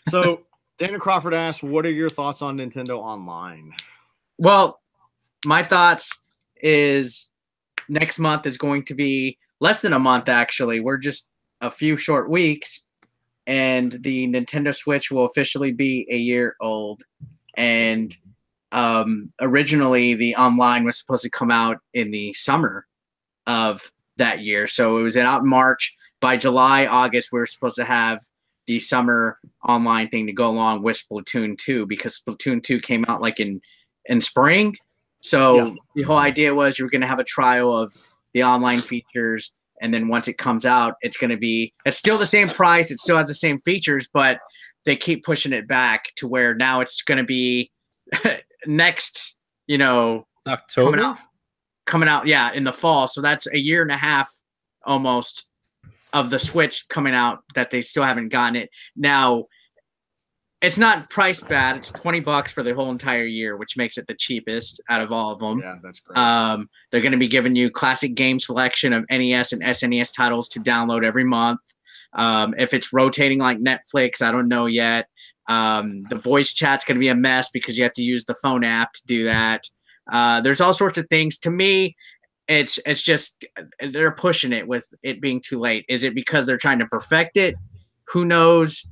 So Dana Crawford asked, "What are your thoughts on Nintendo Online?" Well, my thoughts is next month is going to be less than a month, actually. We're just a few short weeks, and the Nintendo Switch will officially be a year old. And originally, the online was supposed to come out in the summer of that year. So it was out in March. By July, August, we were supposed to have the summer online thing to go along with Splatoon 2 because Splatoon 2 came out like in spring. So the whole idea was you were going to have a trial of the online features. And then once it comes out, it's still the same price. It still has the same features, but they keep pushing it back to where now it's going to be next, October coming out, yeah, in the fall. So that's a year and a half almost of the Switch coming out that they still haven't gotten it. Now, it's not priced bad. It's $20 for the whole entire year, which makes it the cheapest out of all of them. Yeah, that's great. They're going to be giving you classic game selection of NES and SNES titles to download every month. If it's rotating like Netflix, I don't know yet. The voice chat's going to be a mess because you have to use the phone app to do that. There's all sorts of things. To me, it's just they're pushing it with it being too late. Is it because they're trying to perfect it? Who knows?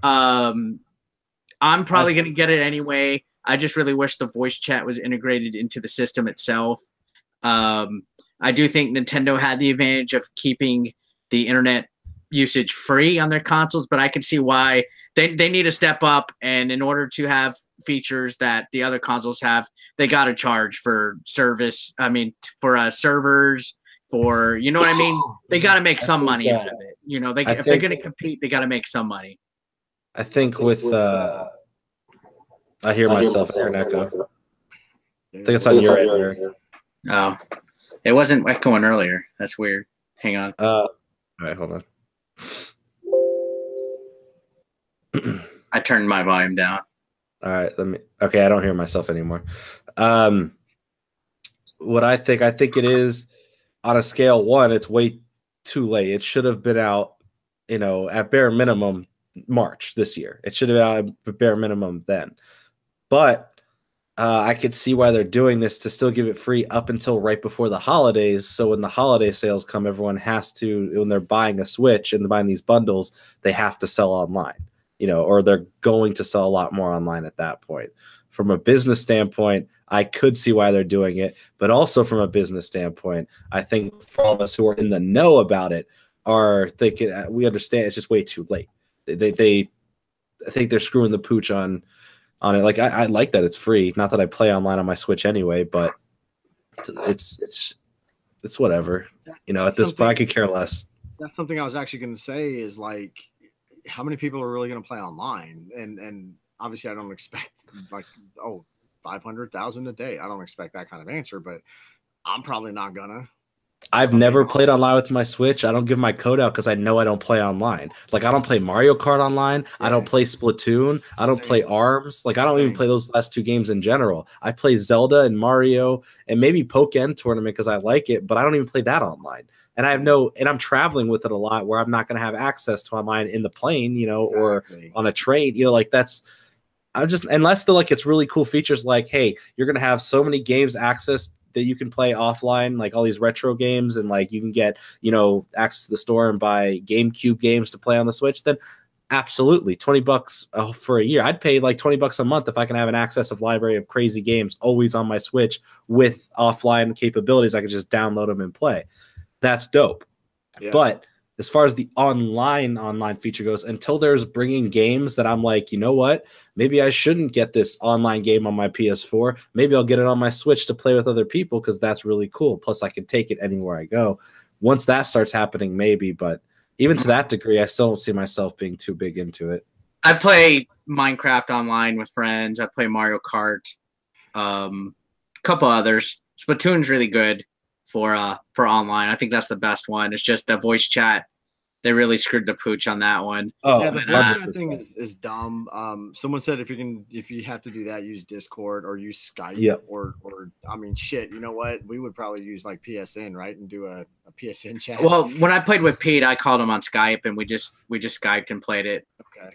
I'm probably going to get it anyway. I just really wish the voice chat was integrated into the system itself. I do think Nintendo had the advantage of keeping the internet usage free on their consoles, but I can see why they need to step up. And in order to have features that the other consoles have, they got to charge for service. I mean, for servers, for, you know what I mean? They got to make some money out of it. If they're going to compete, they got to make some money. I think with I hear myself in an echo. I think it's on your end. Oh, it wasn't echoing earlier. That's weird. Hang on. All right, hold on. I turned my volume down. All right, okay, I don't hear myself anymore. What I think it is on a scale 1, it's way too late. It should have been out, at bare minimum March this year. It should have been out at bare minimum then. But I could see why they're doing this to still give it free up until right before the holidays. So when the holiday sales come, everyone has to, when they're buying a Switch and buying these bundles, they have to sell online, or they're going to sell a lot more online at that point. From a business standpoint, I could see why they're doing it, but also from a business standpoint, I think for all of us who are in the know about it are thinking, we understand it's just way too late. I think they're screwing the pooch on it. Like I like that it's free. Not that I play online on my Switch anyway, but it's whatever. At this point, I could care less. That's something I was actually going to say is like, how many people are really going to play online? And obviously, I don't expect 500,000 a day. I don't expect that kind of answer, but I'm probably not gonna. I've never played online with my Switch. I don't give my code out because I know I don't play online. Like, I don't play Mario Kart online. Yeah. I don't play Splatoon. I don't play ARMS. Like, I don't even play those last 2 games in general. I play Zelda and Mario and maybe Pokken Tournament because I like it, but I don't even play that online. And and I'm traveling with it a lot where I'm not going to have access to online in the plane, or on a train, unless it's really cool features like, hey, you're going to have so many games access that you can play offline, like all these retro games, and like you can get, access to the store and buy GameCube games to play on the Switch, then absolutely $20 for a year. I'd pay like $20 a month if I can have an access of library of crazy games always on my Switch with offline capabilities. I could just download them and play. That's dope. Yeah. But as far as the online feature goes, until there's bringing games that I'm like, you know what? Maybe I shouldn't get this online game on my PS4. Maybe I'll get it on my Switch to play with other people because that's really cool. Plus, I can take it anywhere I go. Once that starts happening, maybe. But even to that degree, I still don't see myself being too big into it. I play Minecraft online with friends. I play Mario Kart. A couple others. Splatoon's really good for online. I think that's the best one. It's just the voice chat. They really screwed the pooch on that one. Oh, yeah, the voice chat thing is dumb. Someone said if you have to do that, use Discord or use Skype. Yep. or I mean, shit. You know what? We would probably use like PSN, right, and do a PSN chat. Well, when I played with Pete, I called him on Skype and we just Skyped and played it. Okay.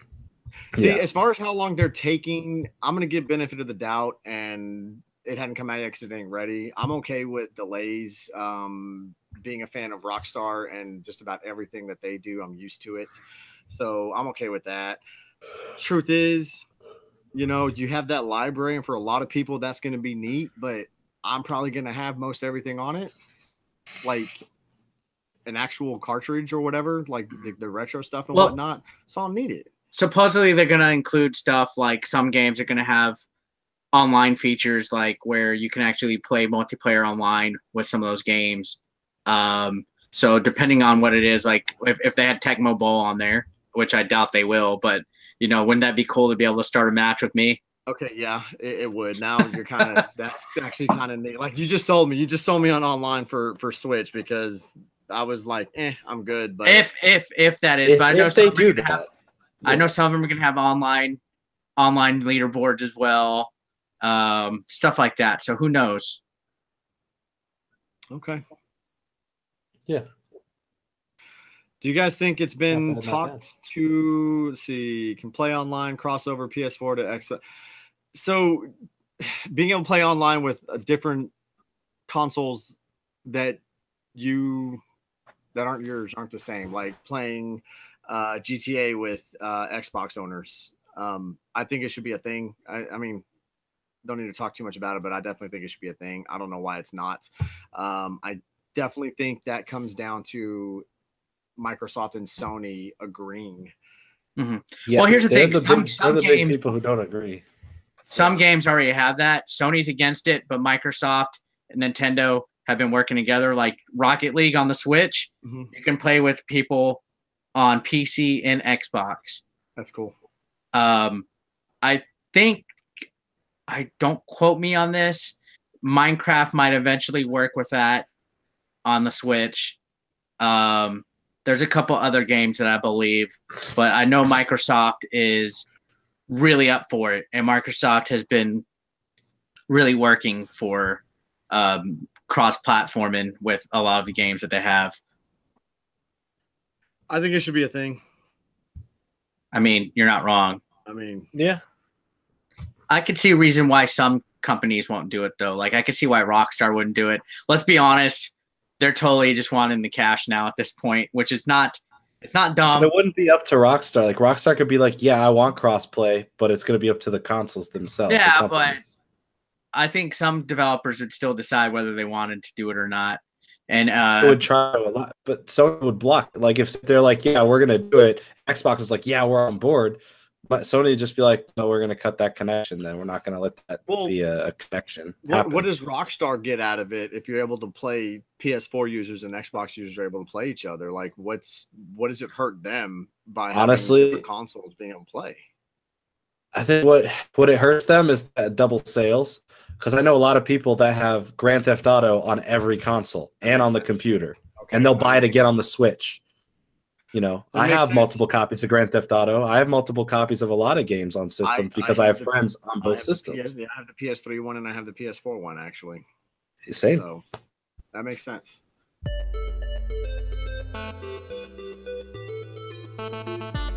See, Yeah. as far as how long they're taking, I'm gonna give benefit of the doubt, and it hadn't come out yet because it ain't ready. I'm okay with delays. Being a fan of Rockstar and just about everything that they do, I'm used to it, so I'm okay with that. Truth is, you have that library, and for a lot of people, that's gonna be neat. But I'm probably gonna have most everything on it, like an actual cartridge or whatever, like the retro stuff and whatnot. So I'll need it. Supposedly they're going to include stuff like some games are going to have online features like where you can actually play multiplayer online with some of those games. So depending on what it is, like if they had Tecmo Bowl on there, which I doubt they will, but wouldn't that be cool to be able to start a match with me? Okay, yeah, it would. Now you're kind of that's actually kind of neat. Like you just sold me. You just sold me on online for Switch because I was like, I'm good. But if that is, but I know if they do that. I know some of them are going to have online leaderboards as well, stuff like that. So who knows? Okay. Yeah. Do you guys think it's been talked to? Let's see, can play online, crossover PS4 to X. So being able to play online with different consoles that aren't yours aren't the same, like playing GTA with Xbox owners. I think it should be a thing. I mean, don't need to talk too much about it, but I definitely think it should be a thing. I don't know why it's not. I definitely think that comes down to Microsoft and Sony agreeing. Mm-hmm. Yeah, well, here's the thing. Some games, big people who don't agree. Some games already have that. Sony's against it, but Microsoft and Nintendo have been working together. Like Rocket League on the Switch, you can play with people on PC and Xbox. That's cool. I think, don't quote me on this, Minecraft might eventually work with that on the Switch. There's a couple other games that I believe, but I know Microsoft is really up for it, and Microsoft has been really working for cross-platforming with a lot of the games that they have. I think it should be a thing. I mean, you're not wrong. I mean, yeah. I could see a reason why some companies won't do it, though. Like, I could see why Rockstar wouldn't do it. Let's be honest. They're totally just wanting the cash now at this point, which is not – it's not dumb. But it wouldn't be up to Rockstar. Like, Rockstar could be like, yeah, I want crossplay, but it's going to be up to the consoles themselves. Yeah, but I think some developers would still decide whether they wanted to do it or not. And they would try a lot, but Sony would block. Like, if they're like, yeah, we're going to do it, Xbox is like, yeah, we're on board. But Sony would just be like, no, we're going to cut that connection. Then we're not going to let that be a connection. What does Rockstar get out of it if you're able to play PS4 users and Xbox users are able to play each other? Like, what does it hurt them by having different consoles being able to play? I think what it hurts them is double sales. Because I know a lot of people that have Grand Theft Auto on every console and on the computer, and they'll buy it again on the Switch. I have multiple copies of Grand Theft Auto. I have multiple copies of a lot of games on systems because I have friends on both systems. I have the PS3 one and I have the PS4 one, actually. Same. So that makes sense.